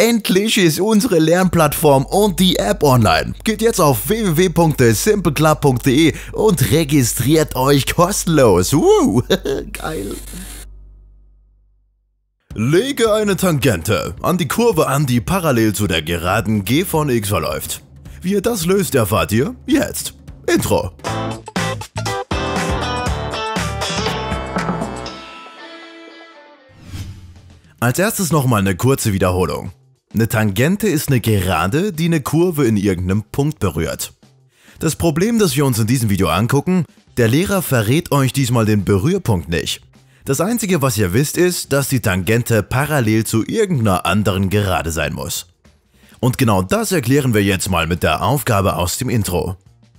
Endlich ist unsere Lernplattform und die App online. Geht jetzt auf www.simpleclub.de und registriert euch kostenlos. Geil. Lege eine Tangente an die Kurve an, die parallel zu der Geraden g von x verläuft. Wie ihr das löst, erfahrt ihr jetzt. Intro. Als erstes nochmal eine kurze Wiederholung. Eine Tangente ist eine Gerade, die eine Kurve in irgendeinem Punkt berührt. Das Problem, das wir uns in diesem Video angucken, der Lehrer verrät euch diesmal den Berührpunkt nicht. Das Einzige, was ihr wisst, ist, dass die Tangente parallel zu irgendeiner anderen Gerade sein muss. Und genau das erklären wir jetzt mal mit der Aufgabe aus dem Intro.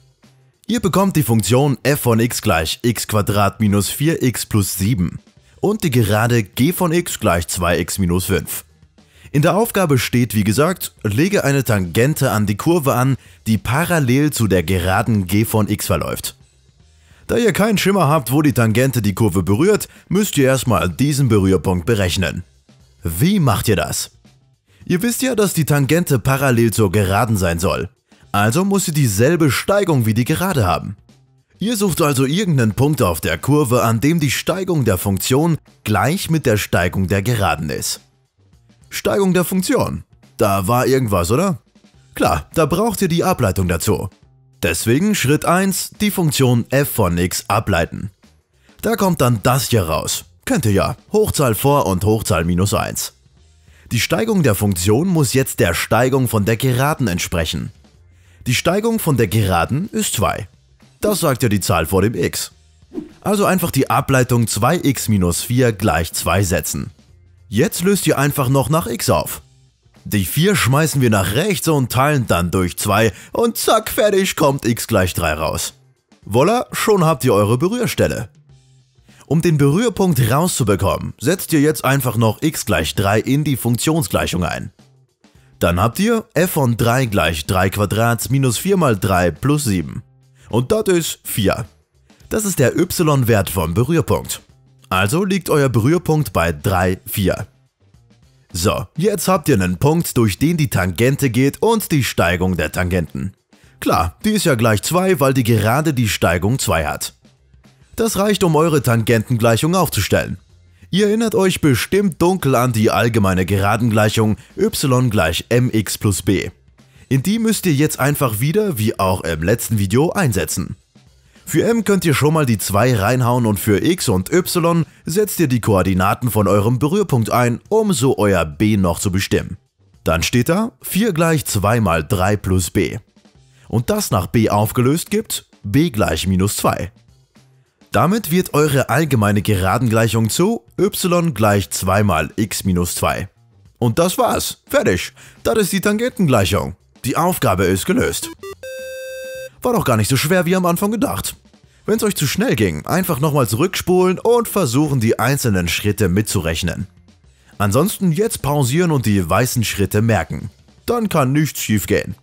Ihr bekommt die Funktion f von x gleich x² minus 4x plus 7 und die Gerade g von x gleich 2x minus 5. In der Aufgabe steht, wie gesagt, lege eine Tangente an die Kurve an, die parallel zu der Geraden g von x verläuft. Da ihr keinen Schimmer habt, wo die Tangente die Kurve berührt, müsst ihr erstmal diesen Berührpunkt berechnen. Wie macht ihr das? Ihr wisst ja, dass die Tangente parallel zur Geraden sein soll. Also muss sie dieselbe Steigung wie die Gerade haben. Ihr sucht also irgendeinen Punkt auf der Kurve, an dem die Steigung der Funktion gleich mit der Steigung der Geraden ist. Steigung der Funktion. Da war irgendwas, oder? Klar, da braucht ihr die Ableitung dazu. Deswegen Schritt 1, die Funktion f von x ableiten. Da kommt dann das hier raus. Kennt ihr ja, Hochzahl vor und Hochzahl minus 1. Die Steigung der Funktion muss jetzt der Steigung von der Geraden entsprechen. Die Steigung von der Geraden ist 2. Das sagt ja die Zahl vor dem x. Also einfach die Ableitung 2x minus 4 gleich 2 setzen. Jetzt löst ihr einfach noch nach x auf. Die 4 schmeißen wir nach rechts und teilen dann durch 2 und zack, fertig, kommt x gleich 3 raus. Voila, schon habt ihr eure Berührstelle. Um den Berührpunkt rauszubekommen, setzt ihr jetzt einfach noch x gleich 3 in die Funktionsgleichung ein. Dann habt ihr f von 3 gleich 3² minus 4 mal 3 plus 7. Und das ist 4. Das ist der y-Wert vom Berührpunkt. Also liegt euer Berührpunkt bei 3, 4. So, jetzt habt ihr einen Punkt, durch den die Tangente geht und die Steigung der Tangenten. Klar, die ist ja gleich 2, weil die Gerade die Steigung 2 hat. Das reicht, um eure Tangentengleichung aufzustellen. Ihr erinnert euch bestimmt dunkel an die allgemeine Geradengleichung y gleich mx plus b. In die müsst ihr jetzt einfach wieder, wie auch im letzten Video, einsetzen. Für m könnt ihr schon mal die 2 reinhauen und für x und y setzt ihr die Koordinaten von eurem Berührpunkt ein, um so euer b noch zu bestimmen. Dann steht da 4 gleich 2 mal 3 plus b. Und das nach b aufgelöst gibt b gleich minus 2. Damit wird eure allgemeine Geradengleichung zu y gleich 2 mal x minus 2. Und das war's. Fertig. Das ist die Tangentengleichung. Die Aufgabe ist gelöst. War doch gar nicht so schwer wie am Anfang gedacht. Wenn es euch zu schnell ging, einfach nochmal zurückspulen und versuchen, die einzelnen Schritte mitzurechnen. Ansonsten jetzt pausieren und die weißen Schritte merken. Dann kann nichts schief gehen.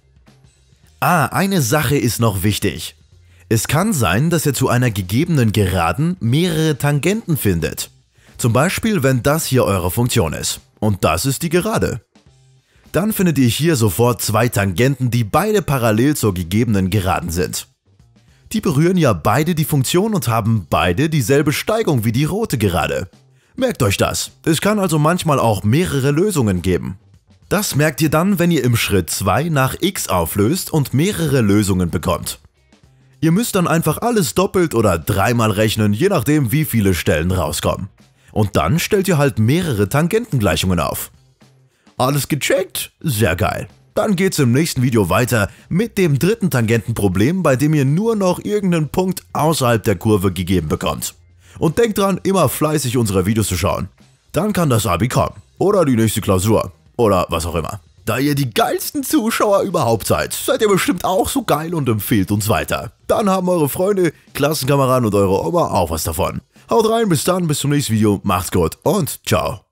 Eine Sache ist noch wichtig. Es kann sein, dass ihr zu einer gegebenen Geraden mehrere Tangenten findet. Zum Beispiel, wenn das hier eure Funktion ist. Und das ist die Gerade. Dann findet ihr hier sofort 2 Tangenten, die beide parallel zur gegebenen Geraden sind. Die berühren ja beide die Funktion und haben beide dieselbe Steigung wie die rote Gerade. Merkt euch das. Es kann also manchmal auch mehrere Lösungen geben. Das merkt ihr dann, wenn ihr im Schritt 2 nach x auflöst und mehrere Lösungen bekommt. Ihr müsst dann einfach alles doppelt oder dreimal rechnen, je nachdem wie viele Stellen rauskommen. Und dann stellt ihr halt mehrere Tangentengleichungen auf. Alles gecheckt? Sehr geil. Dann geht's im nächsten Video weiter mit dem dritten Tangentenproblem, bei dem ihr nur noch irgendeinen Punkt außerhalb der Kurve gegeben bekommt. Und denkt dran, immer fleißig unsere Videos zu schauen. Dann kann das Abi kommen. Oder die nächste Klausur. Oder was auch immer. Da ihr die geilsten Zuschauer überhaupt seid ihr bestimmt auch so geil und empfehlt uns weiter. Dann haben eure Freunde, Klassenkameraden und eure Oma auch was davon. Haut rein, bis dann, bis zum nächsten Video, macht's gut und ciao.